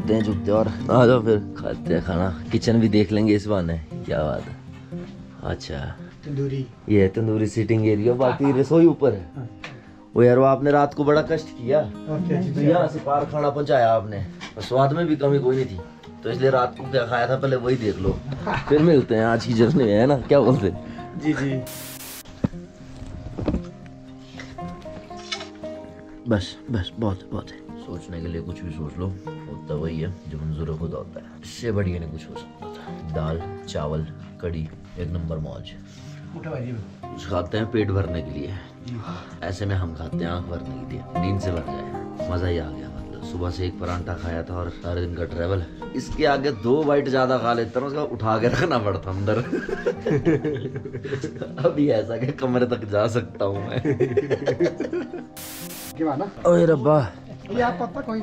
जूते हैं जूते। और आ जाओ फिर खाते हैं खाना, किचन भी देख लेंगे इस बहाने। क्या बात है। अच्छा तंदूरी, ये है तंदूरी सीटिंग एरिया, बाकी रसोई ऊपर है। वो यार वो आपने रात को बड़ा कष्ट किया तो यहाँ से पार खाना पहुँचाया आपने, स्वाद में भी कमी कोई नहीं थी, तो इसलिए रात को क्या खाया था पहले वही देख लो, फिर मिलते हैं आज की जर्नी में, है ना, क्या बोलते? जी जी। बस बस बहुत है। सोचने के लिए कुछ भी सोच लो, होता वही है जो मंजूर खुद होता है। इससे बढ़िया नहीं कुछ हो सकता था। दाल चावल कड़ी एक नंबर मौज। कुछ खाते हैं पेट भरने के लिए, ऐसे में हम खाते हैं आंख भरने के लिए, नींद से भर जाए, मजा ही आ गया। मतलब सुबह से एक परांठा खाया था और सारे दिन का ट्रेवल, इसके आगे 2 बाइट ज्यादा खा लेता हूँ, उसका उठा के रखना पड़ता अंदर। अभी ऐसा कि कमरे तक जा सकता हूँ मैं। ओए रब्बा, ये आप पता कोई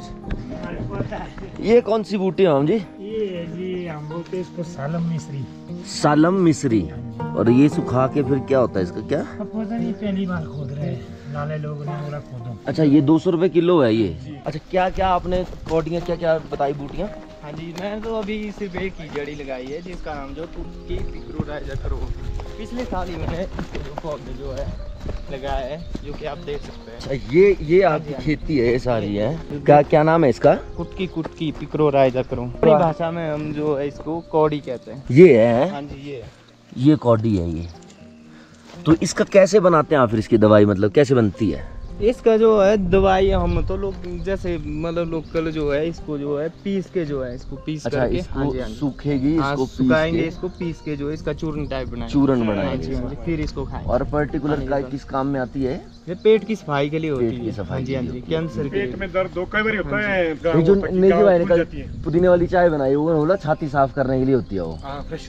ये कौन सी बूटी है हम जी? ये जी हम बोलते हैं इसको सालम मिस्री। सालम मिस्री। और ये सुखा के फिर क्या होता है इसका? क्या अब पता नहीं, पहली बार खोद रहे हैं, नाले लोग ने बोला खोदो। अच्छा ये 200 रुपए किलो है ये। अच्छा क्या क्या आपने कौटियाँ क्या क्या बताई बूटियाँ? हाँ जी, मैं तो अभी सिर्फ एक ही जड़ी लगाई है जिसका नाम जो तुर्की पिक्रोराइजा करो। पिछले साल ही मैंने इसके पौधे जो है लगाया है, जो कि आप देख सकते हैं। अच्छा ये आपकी खेती है ये सारी है? क्या क्या नाम है इसका? कुटकी पिक्रोराइजा करो। अपनी भाषा में हम जो है इसको कौड़ी कहते हैं। ये है? हाँ जी ये कौड़ी है ये। तो इसका कैसे बनाते हैं आप फिर इसकी दवाई, मतलब कैसे बनती है? इसका जो है दवाई हम तो लोग जैसे मतलब लोकल जो है इसको जो है पीस के जो है इसको पीस अच्छा, करके इसको हाँ जी, हाँ जी। सूखेगी, इसको सुखाएंगे, इसको पीस के जो है इसका चूर्ण टाइप बनाएंगे। चूर्ण बनाएंगे, हाँ जी, फिर इसको खाएंगे। और पर्टिकुलर किस काम में आती है? ये पेट की सफाई के लिए होती पेट की है। सफाई हाँ जी, हाँ के जी, लिए कैंसर के लिए। पेट में दर्द दो कई बार होता है। ये जो नेगी भाई ने कल पुदीने वाली चाय बनाई वो बोला छाती साफ करने के लिए होती है वो,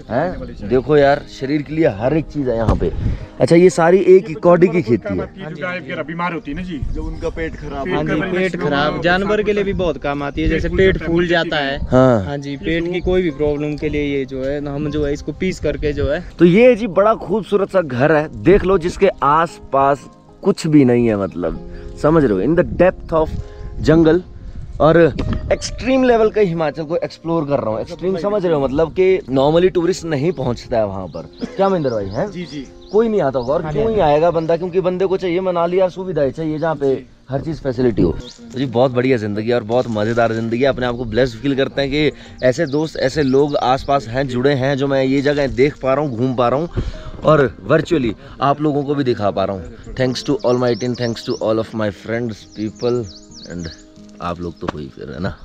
है? देखो यार शरीर के लिए हर एक चीज है यहाँ पे। अच्छा ये सारी एक ही कौड़ी की खेती है? गाय वगैरह बीमार होती है ना जी, जो उनका पेट खराब, हाँ जी, पेट खराब जानवर के लिए भी बहुत काम आती है, जैसे पेट फूल जाता है। हाँ हाँ जी, पेट की कोई भी प्रॉब्लम के लिए ये जो है हम जो है इसको पीस करके जो है। तो ये जी बड़ा खूबसूरत सा घर है, देख लो, जिसके आस पास कुछ भी नहीं है, मतलब समझ रहे हो, in the depth of jungle, और एक्सट्रीम लेवल का हिमाचल को एक्सप्लोर कर रहा हूँ। एक्सट्रीम समझ रहे हो, मतलब कि नॉर्मली टूरिस्ट नहीं पहुंचता है वहाँ पर। क्या महेंद्र भाई है? जी जी, कोई नहीं आता होगा, और क्यों ही आएगा बंदा, क्योंकि बंदे को चाहिए मनाली यार सुविधाएं चाहिए जहाँ पे हर चीज फैसिलिटी हो। तो जी बहुत बढ़िया जिंदगी और बहुत मजेदार जिंदगी है। अपने आप को ब्लेस्ड फील करते हैं कि ऐसे दोस्त ऐसे लोग आसपास हैं, जुड़े हैं, जो मैं ये जगह देख पा रहा हूँ, घूम पा रहा हूँ और वर्चुअली आप लोगों को भी दिखा पा रहा हूँ। Thanks to almighty and thanks to all of my friends people and आप लोग तो हुई फिर, है ना।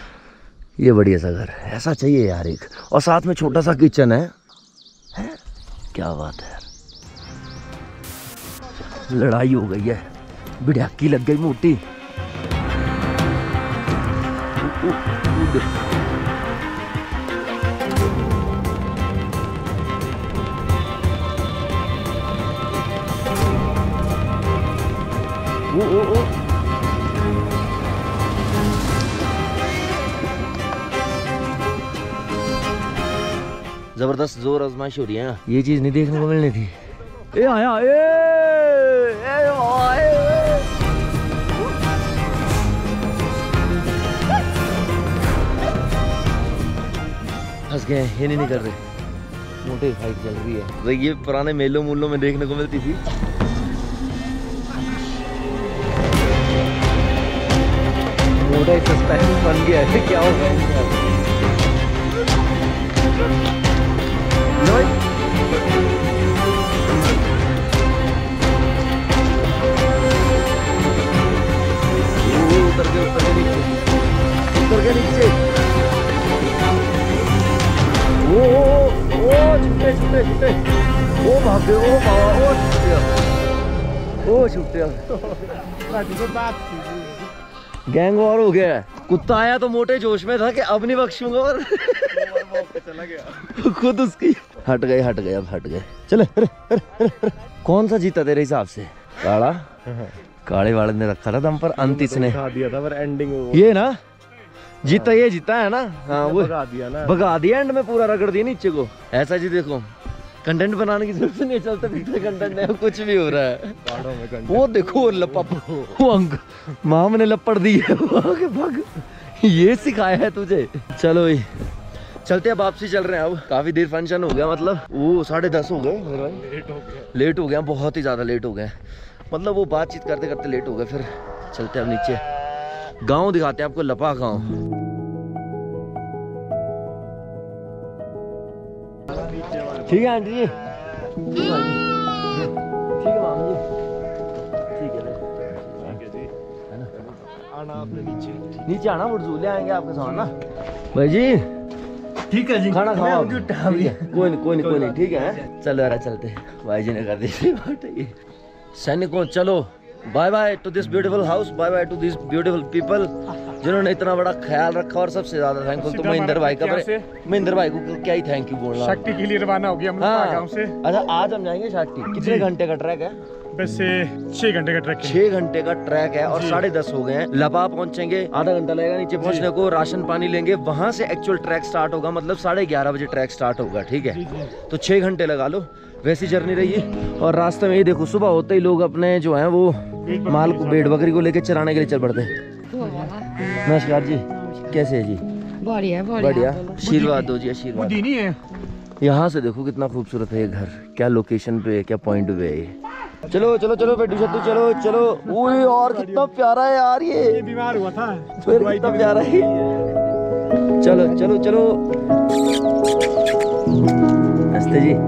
ये बढ़िया सा घर है, ऐसा चाहिए यार एक, और साथ में छोटा सा किचन है? क्या बात है यार। लड़ाई हो गई है, बिड़ाकी लग गई मोटी। ओ जबरदस्त जोर आजमाइश हो रही है, ये चीज नहीं देखने को मिलनी थी। ए आया, फंस गए, ये नहीं कर रहे, मोटे फाइट चल रही है। तो ये पुराने मेलों मूलों में देखने को मिलती थी। मोटा सस्पेंस बन गया है, क्या हो गया? उतर के नीचे। छुट्टे ओ भागे, ओ बाबा, ओ छुट्टे गैंग वॉर हो गया। कुत्ता आया तो मोटे जोश में था कि अब नहीं बख्शूंगा, और चला गया खुद उसकी हट गए, अब हट गए। चले कौन सा जीता तेरे हिसाब से? काला? काले वाले ने रखा था दम पर, अंत इसने दिया था, पर एंडिंग ये ना जीता, ये जीता है ना। हाँ वो भगा दिया एंड में, पूरा रगड़ दिया नीचे को। ऐसा जी देखो, कंटेंट बनाने की जरूरत नहीं, चलते फिरते कंटेंट है, कुछ भी हो रहा है। वो देखो लपप, वो अंक माम ने लपड़ दी है, भाग ये सिखाया है तुझे? चलो भाई चलते हैं, वापसी चल रहे हैं। अब काफी देर फंक्शन हो गया, मतलब वो 10:30 हो गए मेरे भाई, लेट हो गया, बहुत ही ज्यादा लेट हो गए, मतलब वो बातचीत करते करते लेट हो गए। फिर चलते हैं अब नीचे, गांव दिखाते हैं आपको, लपा गांव। ठीक है आंटी जी, ठीक है माम जी, ठीक है है ना, आना आपने नीचे आना, वुडजू ले आएंगे आपके साथ ना भाई जी। ठीक है जी, खाना खाओ, ठीक है कोई नहीं, ठीक है चलो यार चलते हैं, भाई जी ने कर दी। सैनिकों चलो, bye bye to this beautiful house, bye bye to this beautiful people जिन्होंने इतना बड़ा ख्याल रखा, और सबसे ज्यादा थैंकफुल तो महेंद्र भाई का। महेंद्र भाई को क्या ही थैंक यू बोलना। शक्ति के लिए रवाना हो गया हम हाँ। गांव से। अच्छा आज हम जाएंगे शक्ति, कितने घंटे का ट्रैक है? वैसे 6 घंटे का ट्रैक है। 6 घंटे का ट्रैक है और 10:30 हो गए हैं। लपा पहुंचेंगे, आधा घंटा लगेगा नीचे पहुंचने को, राशन पानी लेंगे, वहां से एक्चुअल ट्रैक स्टार्ट होगा, मतलब 11:30 बजे ट्रैक स्टार्ट होगा, ठीक है? तो 6 घंटे लगा लो, वैसी जर्नी रही। और रास्ते में ये देखो, सुबह होते ही लोग अपने जो है वो माल को, भेड़ बकरी को लेके चराने के लिए चल पड़ते हैं। नमस्कार जी, कैसे है जी? बढ़िया, आशीर्वाद दो जी, आशीर्वाद। है यहाँ से देखो कितना खूबसूरत है ये घर, क्या लोकेशन पे है, क्या पॉइंट पे है ये। चलो चलो चलो बेटू शत्तू, चलो चलो। ओए और कितना प्यारा है यार ये बीमार हुआ था, फिर कितना प्यारा है। चलो चलो चलो, नमस्ते जी।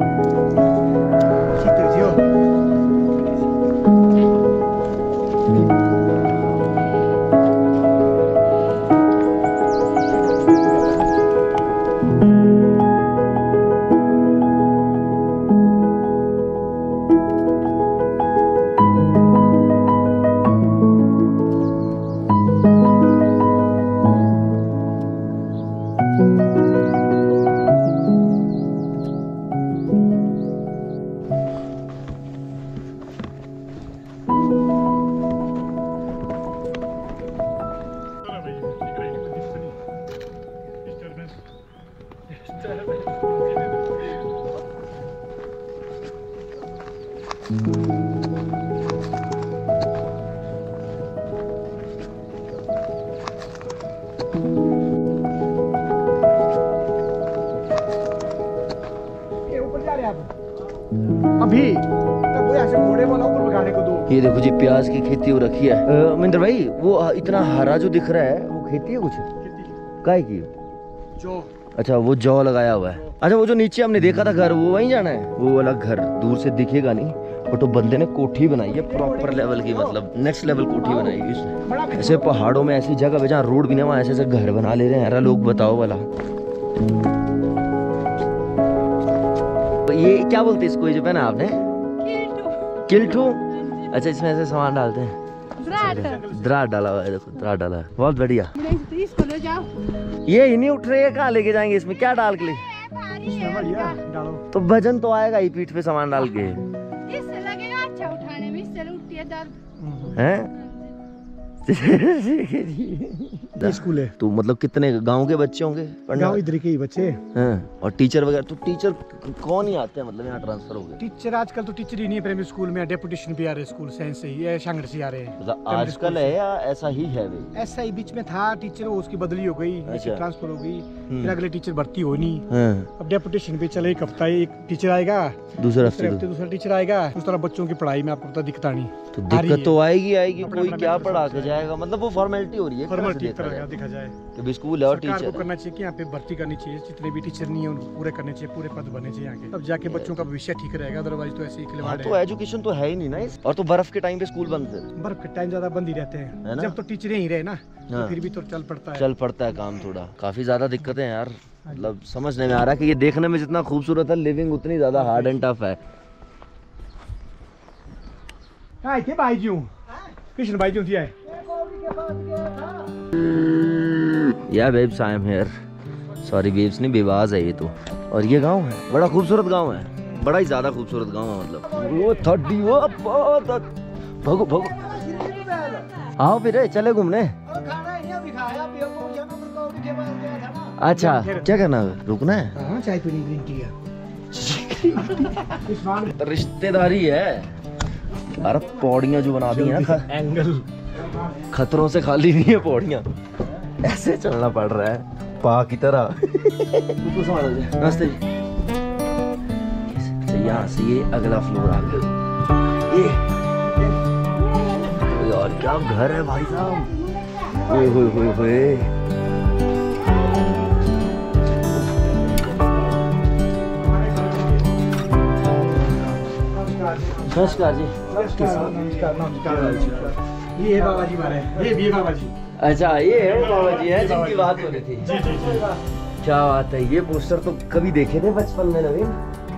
अभी तब वो ऐसे घोड़े वाला ऊपर भगाने को दो। ये देखो जी, प्याज की खेती हो रखी है। महेंद्र भाई वो इतना हरा जो दिख रहा है, वो खेती है कुछ? काय की? जो अच्छा वो जौ लगाया हुआ है। अच्छा वो जो नीचे हमने देखा था घर, वो वहीं जाना है? वो वाला घर दूर से दिखेगा नहीं, बट वो बंदे ने कोठी बनाई है प्रॉपर लेवल की, मतलब नेक्स्ट लेवल कोठी बनाई है इसने। ऐसे पहाड़ों में ऐसी जगह पे जहाँ रोड भी नहीं, वहाँ ऐसे ऐसे घर बना ले रहे हैं यार लोग, बताओ वाला। ये क्या बोलते हैं इसको, ये जो पहना आपने? किल्टू। अच्छा इसमें ऐसे सामान डालते हैं, दराट डाला हुआ है, देखो दराट डाला है, बहुत बढ़िया। ये ही नहीं उठ रही है, कहाँ लेके जाएंगे, इसमें क्या डाल के ले? तो वजन तो आएगा ही पीठ पे सामान डाल के, इससे लगेगा अच्छा उठाने में, इससे उठती है दर्द हैं? स्कूल है तो मतलब कितने गांव के बच्चे होंगे? गांव इधर के ही बच्चे हैं। और टीचर वगैरह, तो टीचर कौन ही आते हैं, मतलब यहाँ ट्रांसफर हो गए? टीचर आजकल तो टीचर ही नहीं है प्राइमरी स्कूल में, डेपुटेशन भी आ रहे हैं स्कूल साइंस से ही, शांगड़ से आ रहे हैं। मतलब आजकल है या ऐसा ही है? ऐसा ही बीच में था टीचर, उसकी बदली हो गई, ट्रांसफर हो गई, फिर अगले टीचर भर्ती हो नहीं। अब डेपुटेशन पे चले, एक हफ्ता एक टीचर आएगा, दूसरे हफ्ते दूसरा टीचर आएगा। उस तरह बच्चों की पढ़ाई में आपको पता दिखता नहीं, तो दिक्कत तो आएगी। कोई क्या पढ़ा के जाएगा, मतलब वो फॉर्मेलिटी हो रही है, फॉर्मेलिटी देखा जाए कि स्कूल है और सरकार टीचर को करना चाहिए कि यहाँ पे भर्ती करनी चाहिए, जितने भी टीचर नहीं है उनको पूरे करने चाहिए, पूरे पद बनने चाहिए यहाँ के, तब जाके बच्चों का भविष्य ठीक रहेगा, अदरवाइज तो ऐसे ही खिलवाड़ है। तो एजुकेशन तो है ही नहीं ना। और तो बर्फ के टाइम पे स्कूल बंद थे, बर्फ के टाइम ज्यादा बंद ही रहते हैं, जब तो टीचर ही रहे ना, तो फिर भी तो चल पड़ता है काम थोड़ा। काफी ज्यादा दिक्कतें हैं यार, मतलब समझ नहीं आ रहा कि ये देखने में जितना खूबसूरत है, लिविंग उतनी ज्यादा हार्ड एंड टफ है। कृष्ण भाई जी है। या babes I am here, sorry babes नहीं, बेवाज है ये तो। और ये गांव है, बड़ा खूबसूरत गांव है, बड़ा ही ज्यादा खूबसूरत गांव है, मतलब वो थर्डी वो भगो भगो। आओ फिर चले घूमने। अच्छा क्या करना है, रुकना है? चाय पीनी, ग्रीन टी है। रिश्तेदारी है। अरे पौड़ियाँ जो बना दी हैं ना, एंगल खतरों से खाली नहीं है पौड़ियाँ। ऐसे चलना पड़ रहा है पा की तरह। नमस्ते जी। यहाँ से ये अगला फ्लोर आ गया। ये यार क्या घर है भाई साहब। ओए होए होए होए। नमस्कार जी। ये है बाबा जी हमारे, ये भी है बाबा जी। अच्छा ये है वो बाबा जी है जिनकी बात हो रही थी। जी जी जी। क्या बात है। ये पोस्टर तो कभी देखे थे बचपन में Naveen.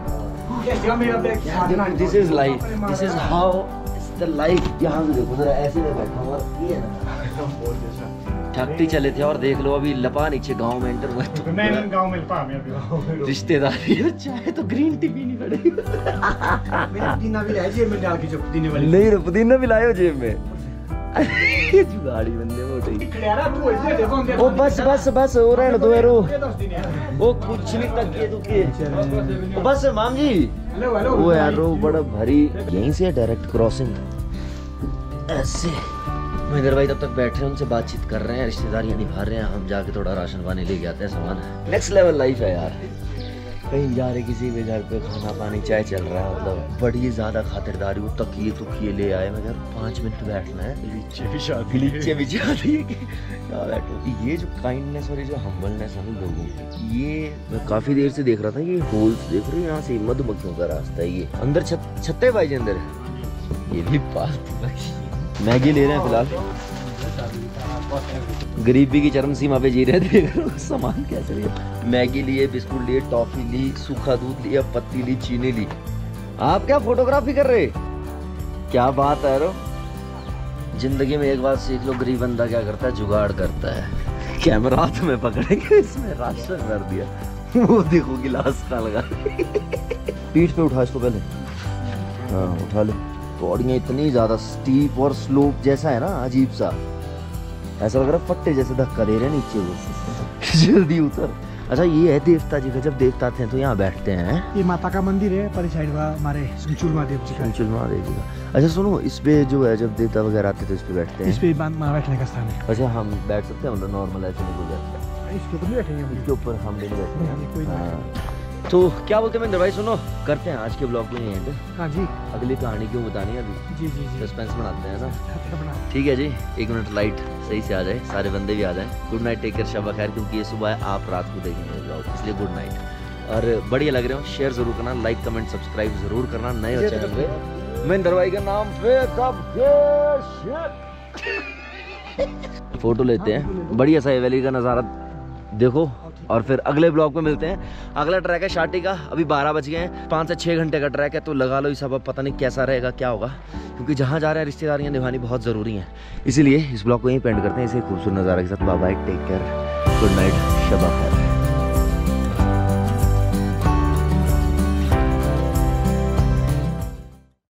This is life, this is how the life. यहाँ से देखो जरा, ऐसे में बैठा हुआ ये है ना। छाकटी चले थे और देख लो अभी लपा नीचे गांव में एंटर हुआ तो मैं गांव में लपा में अभी रिश्तेदारी। चाहे तो ग्रीन टी पीनी पड़ेगी। पुदीना भी लाया जेब में डाल के, जो पुदीने वाली। नहीं रे पुदीना भी लाए हो जेब में। जुगाड़ी बंदे मोटे। ओ बस बस बस हो रहने दो यारो। वो कुछ नहीं तकिए दुकिए। ओ बस माम जी। वो यारो बड़ा भारी। यहीं से डायरेक्ट क्रॉसिंग ऐसे। महेंद्र भाई तब तक बैठे हैं, उनसे बातचीत कर रहे हैं, रिश्तेदारियां निभा रहे हैं। हम जाके थोड़ा राशन पानी लेके आते हैं सामान। नेक्स्ट लेवल लाइफ है यार। कहीं जा रहे किसी के घर पे, खाना पानी चाय चल रहा है, मतलब बड़ी ज्यादा खातिरदारी। वो तकिए तुकिए ले आए। मगर 5 मिनट बैठना है। नीचे भी शादी ये जो काइंडनेस और ये जो हम्बलनेस है लोगों की, ये मैं काफी देर से देख रहा था। ये होल्स देख रहे हो, यहाँ से मधुमक्खियों का रास्ता है। ये अंदर छत्ते भाई जी अंदर। ये भी पास मैगी ले रहे हैं फिलहाल। गरीबी की चरम सीमा पे जी रहे थे। सामान कैसे लिया, मैगी लिए, बिस्कुट लिए, टॉफी ली, सूखा दूध लिया, पत्ती ली, चीनी ली। आप क्या फोटोग्राफी कर रहे? क्या बात है रो। जिंदगी में एक बात सीख लो, गरीब बंदा क्या करता है, जुगाड़ करता है। कैमरा हाथ में पकड़े के इसमें राशन कर दिया। वो देखो गिलास का लगा। पीठ पे उठा इसको पहले। हाँ उठा ले। पौड़ियाँ इतनी ज्यादा स्टीप और स्लोप जैसा है ना, अजीब सा। ऐसा लग रहा है फट्टे जैसे धक्का दे रहे हैं नीचे वो। जल्दी उतर। अच्छा ये है देवता जी का, जब देवता आते हैं तो यहाँ बैठते हैं। ये माता का मंदिर है पर साइड हमारे सुनचुल महादेव जी का। सुनचुल महादेव जी का। अच्छा सुनो, इस पे जो है जब देवता वगैरह आते तो इस पे बैठते हैं। इस पे बैठने का स्थान है। अच्छा हम बैठ सकते हैं, मतलब नॉर्मल ऐसे नहीं गुजर। इसके ऊपर नहीं बैठेंगे, इसके ऊपर हम नहीं बैठते हैं। हाँ। तो क्या बोलते हैं महेंद्र भाई, सुनो करते हैं आज के ब्लॉग में एंड। हाँ जी। अगली कहानी क्यों बतानी है अभी। जी जी जी। सस्पेंस बनाते हैं ना। ठीक है जी, 1 मिनट लाइट सही से आ जाए, सारे बंदे भी आ जाएं। गुड नाइट, टेक केयर, शब खैर। क्योंकि ये सुबह है, आप रात को देखेंगे ब्लॉग, इसलिए गुड नाइट। और बढ़िया लग रहे हो शेयर जरूर करना, लाइक कमेंट सब्सक्राइब जरूर करना। नए हो चैनल पे महेंद्र भाई के नाम पे फोटो लेते हैं। बढ़िया सा वैली का नज़ारा देखो। और फिर अगले ब्लॉग में मिलते हैं। अगला ट्रैक है शाटी का। अभी 12 बज गए हैं। 5 से 6 घंटे का ट्रैक है, तो लगा लो इस। अब पता नहीं कैसा रहेगा, क्या होगा, क्योंकि जहाँ जा रहे हैं रिश्तेदारियाँ निभानी बहुत ज़रूरी हैं। इसीलिए इस ब्लॉग को यहीं पेंड करते हैं इसे खूबसूरत नज़ारे के साथ। Bye bye, take care, good night, शब खैर।